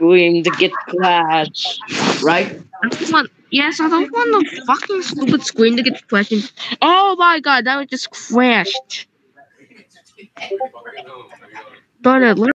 screen to get crashed, right? Yes, I don't want the fucking stupid screen to get crashed. Oh my god, that was just crashed. Darn it,